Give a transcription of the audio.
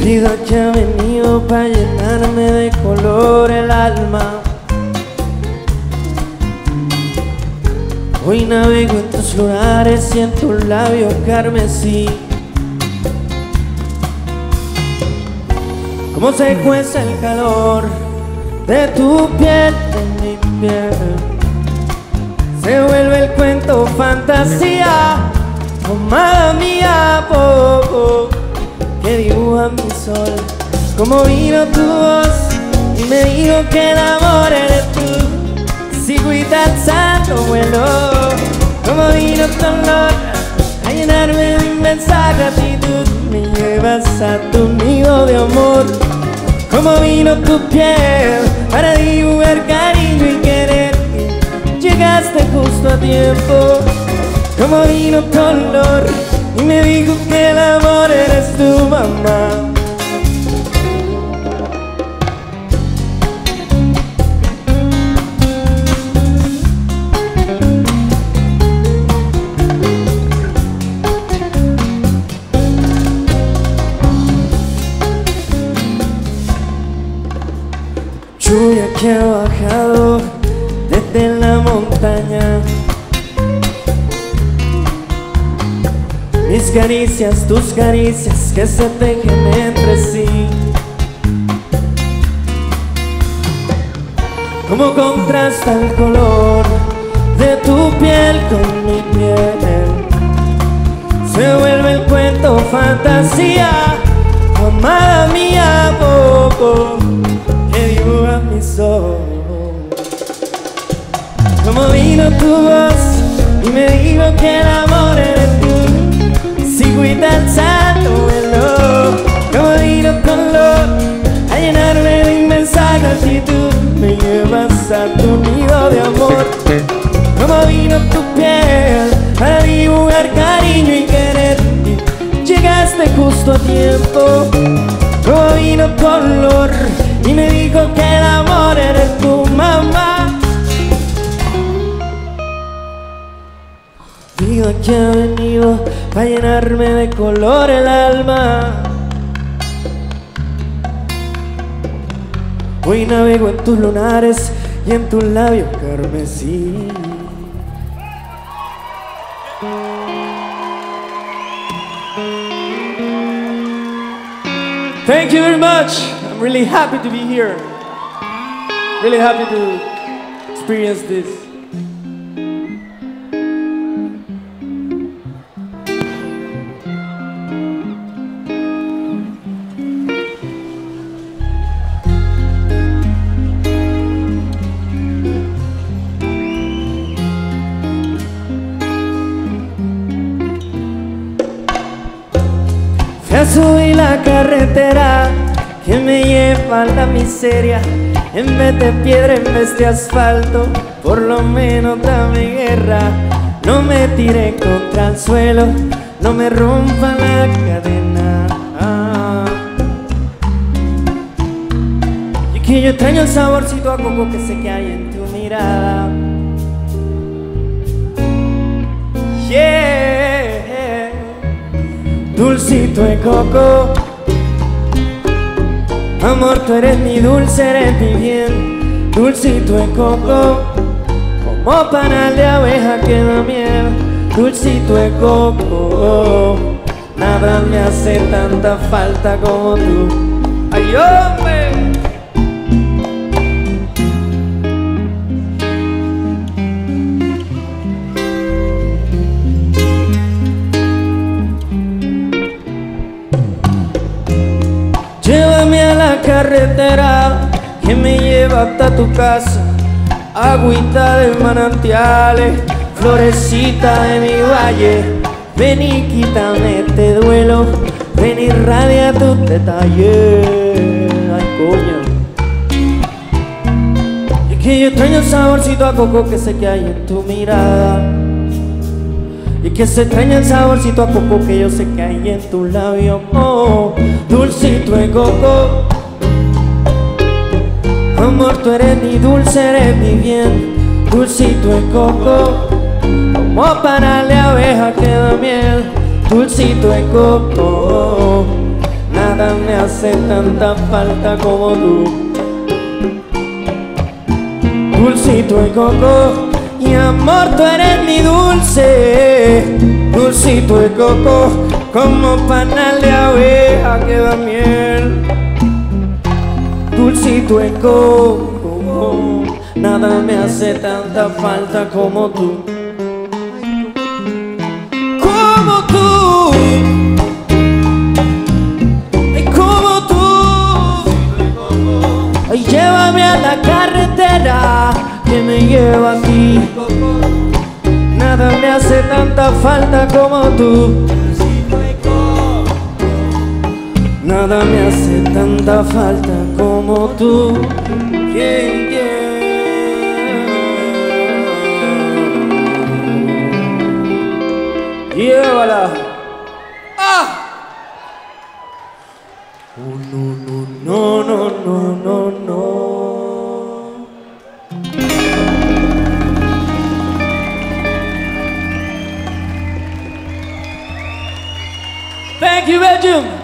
Vida que ha venido para llenarme de color el alma. Hoy navego en tus lugares y en tu labio carmesí. Como se cuece el calor de tu piel en mi piel. Se vuelve el cuento fantasía, amada mía, que dibuja mi sol. Como vino tu voz y me dijo que el amor eres tú. Sigo y danzando vuelo. Como vino tu olor a llenarme de inmensa gratitud. Me llevas a tu nido de amor. Como vino tu piel para dibujar cariño y querer. Llegaste justo a tiempo. Como vino tu olor y me dijo que el amor eres tu mamá. Lluvia que ha bajado desde la montaña. Mis caricias, tus caricias que se tejen entre sí. Como contrasta el color de tu piel con mi piel. Se vuelve el cuento fantasía, amada mía, que dibuja mi sol. Como vino tu voz y me dijo que el amor eres tú. Sigo y danzando vuelo. Como vino tu olor a llenarme de inmensa gratitud. Me llevas a tu nido de amor. Como vino tu piel para dibujar cariño y querer. Llegaste justo a tiempo. Como vino tu olor y me dijo que el amor eres tu mamá. Vida que ha venido para llenarme de color el alma. Hoy navego en tus lunares y en tu labio carmesí. Thank you very much. I'm really happy to be here. Really happy to experience this. Ya subí la carretera que me lleva a la miseria. En vez de piedra, en vez de asfalto, por lo menos dame guerra. No me tire contra el suelo, no me rompa la cadena. Y que yo extraño el saborcito a coco que sé que hay en tu mirada. Yeah. Dulcito de coco, amor, tú eres mi dulce, eres mi bien. Dulcito de coco, como panal de abeja que da miel. Dulcito de coco, nada me hace tanta falta como tú. ¡Ay, hombre! Llévame a la carretera que me lleva hasta tu casa. Agüita de manantiales, florecita de mi valle. Ven y quítame este duelo, ven y irradia tus detalles. Ay, coño. Y que yo extraño el saborcito a coco que sé que hay en tu mirada. Y que se extraña el saborcito a coco que yo sé que hay en tu labio. Oh, dulcito de coco, amor, tú eres mi dulce, eres mi bien. Dulcito de coco, como panal de abeja que da miel. Dulcito de coco, nada nada me hace tanta falta como tú. Dulcito y coco, y amor, tú eres mi dulce. Dulcito y coco, como panal de abeja que da miel. Dulcito y coco, nada me hace tanta falta como tú. Como tú, ay, como tú. Ay, llévame a la carretera que me lleva a ti. Nada me hace tanta falta como tú. Nada me hace tanta falta como tú. Yeah, yeah. Llévala. ¡Ah! Oh, no, no, no, no, no, no. Thank you, Belgium.